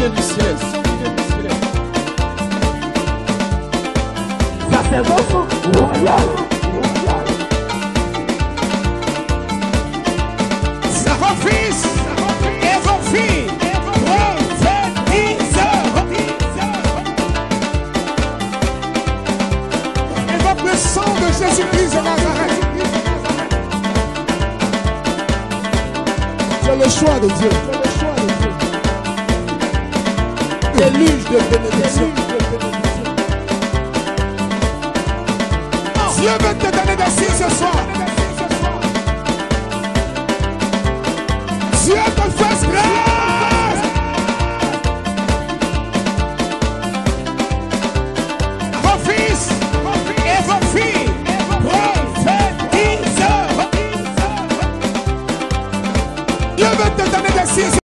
vient du ciel. Sacerdoce royal. Vos fils et vos filles prophétiseront. Évoque le sang de Jésus-Christ de Nazareth. C'est le choix de Dieu. Déluge de bénédiction. Dieu veut te donner des signes ce soir. Dieu te fasse grâce. Vos fils et vos filles prophétiseront. Dieu veut te donner des signes.